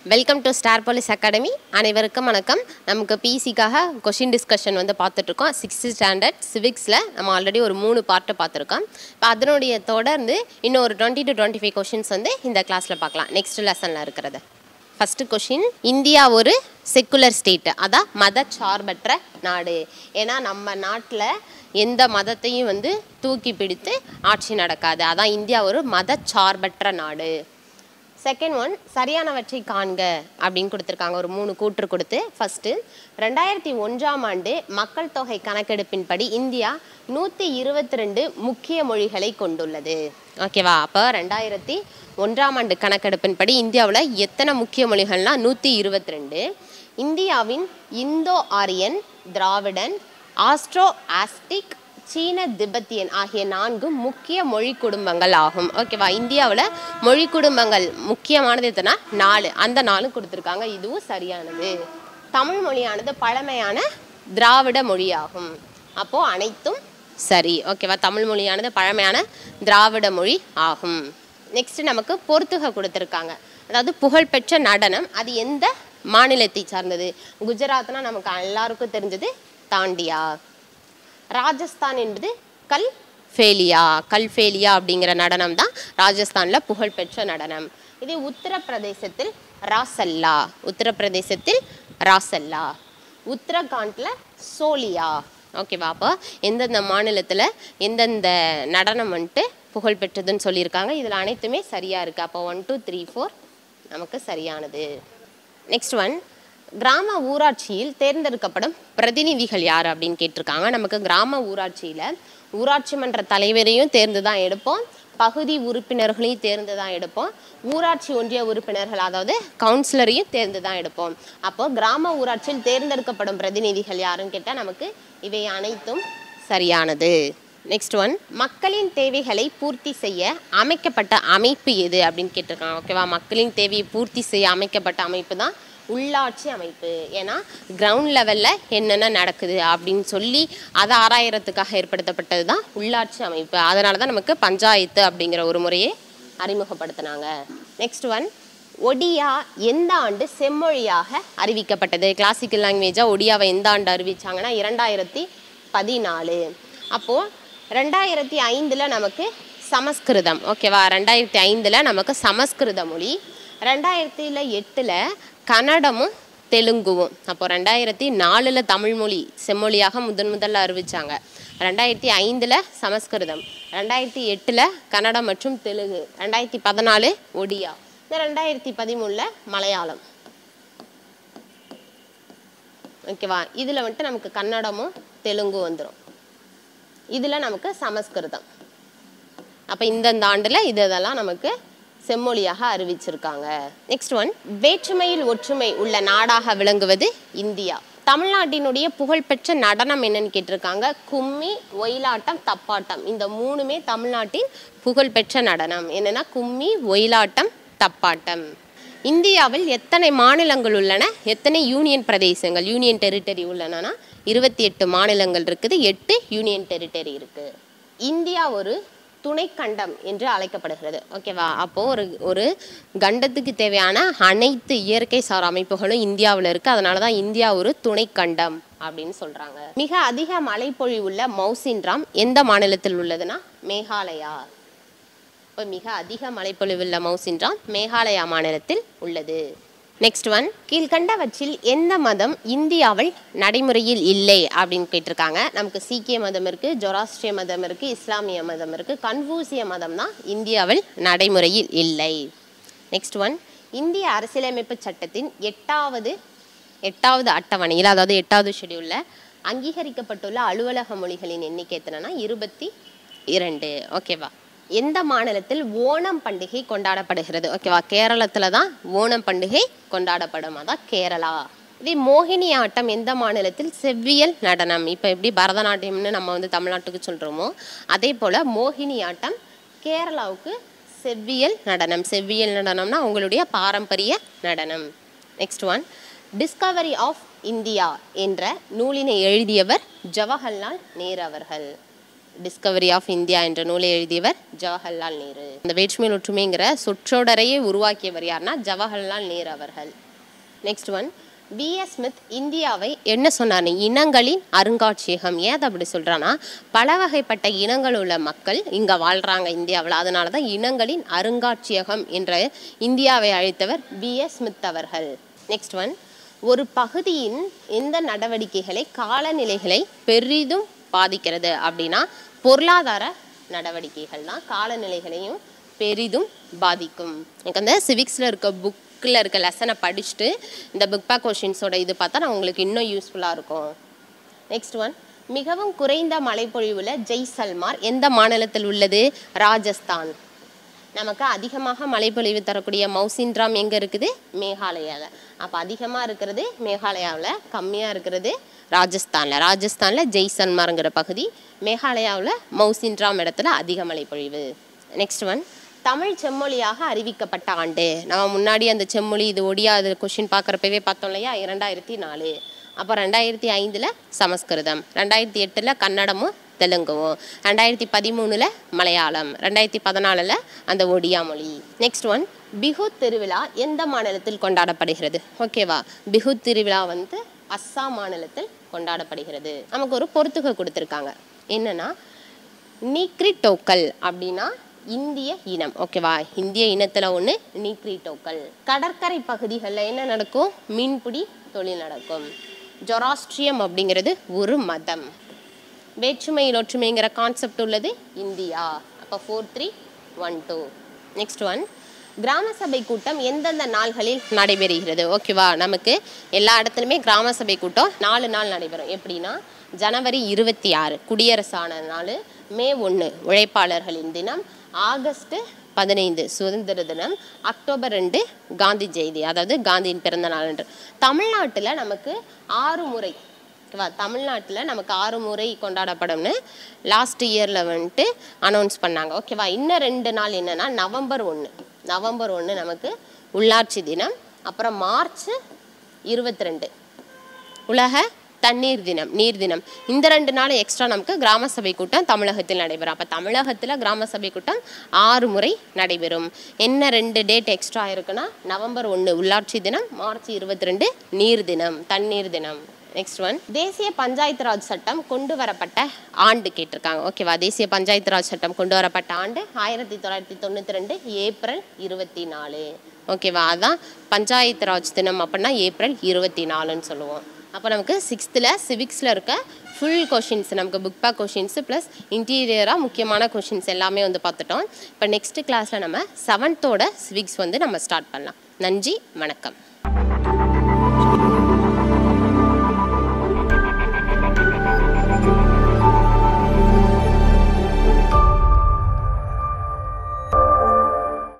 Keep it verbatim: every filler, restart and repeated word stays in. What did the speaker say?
Welcome to Star Police Academy. அனைவருக்கும் வணக்கம். நமக்கு பிசிக்காக கொஷின் டிஸ்கஷன் வந்து பார்த்துட்ருக்கோம். சிக்ஸ்த்து ஸ்டாண்டர்ட் சிவிக்ஸில் நம்ம ஆல்ரெடி ஒரு மூணு பார்ட்டு பார்த்துருக்கோம். இப்போ அதனுடைய தொடர்ந்து இன்னும் ஒரு twenty two twenty five questions வந்து இந்த கிளாஸில் பார்க்கலாம். நெக்ஸ்ட் லெசனில் இருக்கிறது. ஃபஸ்ட்டு கொஷின், இந்தியா ஒரு செக்குலர் ஸ்டேட்டு, அதான் மதச்சார்பற்ற நாடு. ஏன்னா நம்ம நாட்டில் எந்த மதத்தையும் வந்து தூக்கி பிடித்து ஆட்சி நடக்காது. அதான் இந்தியா ஒரு மதச்சார்பற்ற நாடு. செகண்ட் ஒன், சரியானவற்றை காண்க அப்படின்னு கொடுத்துருக்காங்க. ஒரு மூணு கூற்று கொடுத்து, ஃபஸ்ட்டு ரெண்டாயிரத்தி ஒன்றாம் ஆண்டு மக்கள் தொகை கணக்கெடுப்பின்படி இந்தியா நூற்றி இருபத்தி ரெண்டு முக்கிய மொழிகளை கொண்டுள்ளது. ஓகேவா? அப்போ ரெண்டாயிரத்தி ஒன்றாம் ஆண்டு கணக்கெடுப்பின்படி இந்தியாவில் எத்தனை முக்கிய மொழிகள்னால் நூற்றி இருபத்தி ரெண்டு. இந்தியாவின் இந்தோ ஆரியன், திராவிடன், ஆஸ்ட்ரோ ஆஸ்டிக், சீன திபெத்தியன் ஆகிய நான்கு முக்கிய மொழி குடும்பங்கள் ஆகும். ஓகேவா? இந்தியாவில் மொழி குடும்பங்கள் முக்கியமானது எத்தனை? நாலு. அந்த நாலும் கொடுத்துருக்காங்க. இதுவும் சரியானது. தமிழ் மொழியானது பழமையான திராவிட மொழியாகும். அப்போது அனைத்தும் சரி. ஓகேவா? தமிழ் மொழியானது பழமையான திராவிட மொழி ஆகும். நெக்ஸ்ட் நமக்கு பொறுத்துக கொடுத்துருக்காங்க. அதாவது புகழ்பெற்ற நடனம், அது எந்த மாநிலத்தை சார்ந்தது? குஜராத்னா நமக்கு எல்லாருக்கும் தெரிஞ்சது தாண்டியா. ராஜஸ்தான் என்பது கல் ஃபேலியா. கல்ஃபேலியா அப்படிங்கிற நடனம் தான் ராஜஸ்தானில் புகழ்பெற்ற நடனம். இதே உத்தரப்பிரதேசத்தில் ராசல்லா. உத்தரப்பிரதேசத்தில் ராசல்லா. உத்தரகாண்டில் சோலியா. ஓகேவா? அப்போ எந்தெந்த மாநிலத்தில் எந்தெந்த நடனம் வந்துட்டு புகழ்பெற்றதுன்னு சொல்லியிருக்காங்க. இதில் அனைத்துமே சரியாக இருக்குது. அப்போ ஒன் டூ த்ரீ ஃபோர் நமக்கு சரியானது. நெக்ஸ்ட் ஒன், கிராம ஊராட்சியில் தேர்ந்தெடுக்கப்படும் பிரதிநிதிகள் யார் அப்படின்னு கேட்டிருக்காங்க. நமக்கு கிராம ஊராட்சியில் ஊராட்சி மன்ற தலைவரையும் தேர்ந்து தான் எடுப்போம், பகுதி உறுப்பினர்களையும் தேர்ந்து தான் எடுப்போம், ஊராட்சி ஒன்றிய உறுப்பினர்கள் அதாவது கவுன்சிலரையும் தேர்ந்து தான் எடுப்போம். அப்போ கிராம ஊராட்சியில் தேர்ந்தெடுக்கப்படும் பிரதிநிதிகள் யாருன்னு கேட்டால் நமக்கு இவை அனைத்தும் சரியானது. நெக்ஸ்ட் ஒன், மக்களின் தேவைகளை பூர்த்தி செய்ய அமைக்கப்பட்ட அமைப்பு எது அப்படின்னு கேட்டிருக்காங்க. ஓகேவா? மக்களின் தேவையை பூர்த்தி செய்ய அமைக்கப்பட்ட அமைப்பு தான் உள்ளாட்சி அமைப்பு. ஏன்னா கிரவுண்ட் லெவலில் என்னென்ன நடக்குது அப்படின்னு சொல்லி அதை ஆராயறதுக்காக ஏற்படுத்தப்பட்டது தான் உள்ளாட்சி அமைப்பு. அதனால தான் நமக்கு பஞ்சாயத்து அப்படிங்கிற ஒரு முறையை அறிமுகப்படுத்தினாங்க. நெக்ஸ்ட் ஒன், ஒடியா எந்த ஆண்டு செம்மொழியாக அறிவிக்கப்பட்டது? கிளாசிக்கல் லாங்குவேஜாக ஒடியாவை எந்த ஆண்டு அறிவிச்சாங்கன்னா இரண்டாயிரத்தி பதினாலு. அப்போது ரெண்டாயிரத்தி ஐந்தில் நமக்கு சமஸ்கிருதம். ஓகேவா? ரெண்டாயிரத்தி ஐந்தில் நமக்கு சமஸ்கிருத மொழி. ரெண்டாயிரத்தில் எட்டில் கன்னடமும் தெலுங்குவும். அப்போ ரெண்டாயிரத்தி நாலில் தமிழ் மொழி செம்மொழியாக முதன் முதல்ல அறிவித்தாங்க. ரெண்டாயிரத்தி ஐந்தில் சமஸ்கிருதம், ரெண்டாயிரத்தி எட்டில் கன்னடம் மற்றும் தெலுங்கு, ரெண்டாயிரத்தி பதினாலு ஒடியா, இந்த ரெண்டாயிரத்தி பதிமூணில் மலையாளம். ஓகேவா? இதில் வந்துட்டு நமக்கு கன்னடமும் தெலுங்கும் வந்துடும். இதில் நமக்கு சமஸ்கிருதம். அப்போ இந்தந்த ஆண்டில் இது இதெல்லாம் நமக்கு செம்மொழியாக அறிவிச்சிருக்காங்க. நெக்ஸ்ட் ஒன், வேற்றுமையில் ஒற்றுமை உள்ள நாடாக விளங்குவது இந்தியா. தமிழ்நாட்டினுடைய புகழ்பெற்ற நடனம் என்னன்னு கேட்டிருக்காங்க. கும்மி, ஒயிலாட்டம், தப்பாட்டம். இந்த மூணுமே தமிழ்நாட்டின் புகழ்பெற்ற நடனம். என்னன்னா கும்மி, ஒயிலாட்டம், தப்பாட்டம். இந்தியாவில் எத்தனை மாநிலங்கள் உள்ளன, எத்தனை யூனியன் பிரதேசங்கள் யூனியன் டெரிட்டரி உள்ளனா? இருபத்தி எட்டு மாநிலங்கள் இருக்குது, எட்டு யூனியன் டெரிட்டரி இருக்கு. இந்தியா ஒரு துணை கண்டம் என்று அழைக்கப்படுகிறது. ஓகேவா? அப்போது ஒரு ஒரு கண்டத்துக்கு தேவையான அனைத்து இயற்கை சார் அமைப்புகளும் இந்தியாவில் இருக்குது. அதனால தான் இந்தியா ஒரு துணை கண்டம் அப்படின்னு சொல்கிறாங்க. மிக அதிக மழைப்பொழிவு உள்ள மௌசின்ராம் எந்த மாநிலத்தில் உள்ளதுன்னா மேகாலயா. இப்போ மிக அதிக மழைப்பொழிவு உள்ள மௌசின்ராம் மேகாலயா மாநிலத்தில் உள்ளது. நெக்ஸ்ட் ஒன், கீழ்கண்டவற்றில் எந்த மதம் இந்தியாவில் நடைமுறையில் இல்லை அப்படின்னு கேட்டிருக்காங்க. நமக்கு சீக்கிய மதம் இருக்குது, ஜொராஸ்ட்ரிய மதம் இருக்குது, இஸ்லாமிய மதம் இருக்குது, கன்ஃபூசிய மதம் தான் இந்தியாவில் நடைமுறையில் இல்லை. நெக்ஸ்ட் ஒன், இந்திய அரசியலமைப்பு சட்டத்தின் எட்டாவது எட்டாவது அட்டவணையில் அதாவது எட்டாவது ஷெடியூலில் அங்கீகரிக்கப்பட்டுள்ள அலுவலக மொழிகளின் எண்ணிக்கை எத்தனைனா இருபத்தி இரண்டு. ஓகேவா? எந்த மாநிலத்தில் ஓணம் பண்டிகை கொண்டாடப்படுகிறது? ஓகேவா? கேரளத்தில் தான் ஓணம் பண்டிகை கொண்டாடப்படும். அதான் கேரளா. இதே மோகினி ஆட்டம் எந்த மாநிலத்தில்? செவ்வியல் நடனம். இப்போ எப்படி பரதநாட்டியம்னு நம்ம வந்து தமிழ்நாட்டுக்கு சொல்கிறோமோ அதே போல் மோகினி ஆட்டம் கேரளாவுக்கு செவ்வியல் நடனம். செவ்வியல் நடனம்னா அவங்களுடைய பாரம்பரிய நடனம். Next one, Discovery of India என்ற நூலினை எழுதியவர் ஜவஹர்லால் நேரு அவர்கள். டிஸ்கவரி ஆஃப் இந்தியா என்ற நூலை எழுதியவர் ஜவஹர்லால் நேரு. இந்த வேற்றுமையில் ஒற்றுமைங்கிற சொற்றொடரையே உருவாக்கியவர் யாருன்னா ஜவஹர்லால் நேரு அவர்கள். Next one, B S Smith இந்தியாவை என்ன சொன்னார்? இனங்களின் அருங்காட்சியகம். ஏன் அதை அப்படி சொல்கிறான்னா, பல வகைப்பட்ட இனங்கள் உள்ள மக்கள் இங்கே வாழ்கிறாங்க இந்தியாவில், அதனால தான் இனங்களின் அருங்காட்சியகம் என்ற இந்தியாவை அழைத்தவர் பி எஸ் ஸ்மித் அவர்கள். நெக்ஸ்ட் ஒன், ஒரு பகுதியின் எந்த நடவடிக்கைகளை காலநிலைகளை பெரிதும் பாதிக்கிறது அப்படின்னா பொருளாதார நடவடிக்கைகள் தான் காலநிலைகளையும் பெரிதும் பாதிக்கும். எனக்கு அந்த சிவிக்ஸில் இருக்க புக்கில் இருக்க லெசனை படிச்சுட்டு இந்த புக் பேக் கொஷின்ஸோட இது பார்த்தா நான் உங்களுக்கு இன்னும் யூஸ்ஃபுல்லாக இருக்கும். நெக்ஸ்ட் ஒன், மிகவும் குறைந்த மழைப்பொழிவுள்ள ஜெய்சல்மார் எந்த மாநிலத்தில் உள்ளது? ராஜஸ்தான். நமக்கு அதிகமாக மழைப்பொழிவு தரக்கூடிய மௌசின்ராம் எங்கே இருக்குது? மேகாலயாவில். அப்போ அதிகமாக இருக்கிறது மேகாலயாவில், கம்மியாக இருக்கிறது ராஜஸ்தானில். ராஜஸ்தானில் ஜெய்சல்மார்ங்கிற பகுதி, மேகாலயாவில் மௌசின்ராம் இடத்துல அதிக மழைப்பொழிவு. நெக்ஸ்ட் ஒன், தமிழ் செம்மொழியாக அறிவிக்கப்பட்ட ஆண்டு. நம்ம முன்னாடி அந்த செம்மொழி இது ஒடியா அது கொஷின் பார்க்குறப்பவே பார்த்தோம் இல்லையா? இரண்டாயிரத்தி நாலு. அப்போ ரெண்டாயிரத்தி ஐந்தில் சமஸ்கிருதம், ரெண்டாயிரத்தி எட்டில் கன்னடமும் தெலுங்குவும், ரெண்டாயிரத்தி பதிமூணில் மலையாளம், ரெண்டாயிரத்தி பதினாலில் அந்த ஒடியா மொழி. நெக்ஸ்ட் ஒன், பிஹு திருவிழா எந்த மாநிலத்தில் கொண்டாடப்படுகிறது? ஓகேவா, பிஹு திருவிழா வந்து அஸ்ஸாம் மாநிலத்தில் கொண்டாடப்படுகிறது. நமக்கு ஒரு பொறுத்துக கொடுத்துருக்காங்க. என்னன்னா நீக்ரிட்டோக்கள் அப்படின்னா இந்திய இனம். ஓகேவா, இந்திய இனத்தில் ஒன்று நீக்ரிட்டோக்கள். கடற்கரை பகுதிகளில் என்ன நடக்கும்? மீன்பிடி தொழில் நடக்கும். ஜொராஸ்ட்ரியம் அப்படிங்கிறது ஒரு மதம். வேற்றுமையில் ஒற்றுமைங்கிற கான்செப்ட் உள்ளது இந்தியா. அப்போ four three one two. Next one, கிராம சபை கூட்டம் எந்தெந்த நாள்களில் நடைபெறுகிறது? ஓகேவா, நமக்கு எல்லா இடத்துலையுமே கிராம சபை கூட்டம் நாலு நாள் நடைபெறும். எப்படின்னா ஜனவரி இருபத்தி ஆறு குடியரசான நாள், மே ஒன்று உழைப்பாளர்களின் தினம், ஆகஸ்ட் பதினைந்து சுதந்திர தினம், அக்டோபர் ரெண்டு காந்தி ஜெயந்தி, அதாவது காந்தியின் பிறந்த நாள் என்று. தமிழ்நாட்டில் நமக்கு ஆறு முறை ஓகேவா, தமிழ்நாட்டில் நமக்கு ஆறு முறை கொண்டாடப்படும்னு லாஸ்ட் இயரில் வந்துட்டு அனௌன்ஸ் பண்ணாங்க. ஓகேவா, இன்னும் ரெண்டு நாள் என்னென்னா நவம்பர் ஒன்று நவம்பர் ஒன்று நமக்கு உள்ளாட்சி தினம், அப்புறம் மார்ச் இருபத்தி ரெண்டு உலக தண்ணீர் தினம், நீர் தினம். இந்த ரெண்டு நாள் எக்ஸ்ட்ரா நமக்கு கிராம சபை கூட்டம் தமிழகத்தில் நடைபெறும். அப்போ தமிழகத்தில் கிராம சபை கூட்டம் ஆறு முறை நடைபெறும். என்ன ரெண்டு டேட் எக்ஸ்ட்ரா இருக்குன்னா நவம்பர் ஒன்று உள்ளாட்சி தினம், மார்ச் இருபத்தி ரெண்டு நீர் தினம், தண்ணீர் தினம். நெக்ஸ்ட் ஒன், தேசிய பஞ்சாயத்து ராஜ் சட்டம் கொண்டு வரப்பட்ட ஆண்டு கேட்டிருக்காங்க. ஓகேவா, தேசிய பஞ்சாயத்து ராஜ் சட்டம் கொண்டு வரப்பட்ட ஆண்டு ஆயிரத்தி தொள்ளாயிரத்தி தொண்ணூற்றி ரெண்டு ஏப்ரல் இருபத்தி நாலு. ஓகேவா, அதான் பஞ்சாயத்து ராஜ் தினம் அப்படின்னா ஏப்ரல் இருபத்தி நாலுன்னு சொல்லுவோம். அப்போ நமக்கு சிக்ஸ்த்தில் சிவிக்ஸில் இருக்க ஃபுல் கொஷின்ஸ், நமக்கு புக் பேக் கொஷின்ஸு ப்ளஸ் இன்டீரியராக முக்கியமான கொஷின்ஸ் எல்லாமே வந்து பார்த்துட்டோம். இப்போ நெக்ஸ்ட் கிளாஸில் நம்ம செவன்த்தோட சிவிக்ஸ் வந்து நம்ம ஸ்டார்ட் பண்ணலாம். நன்றி, வணக்கம்.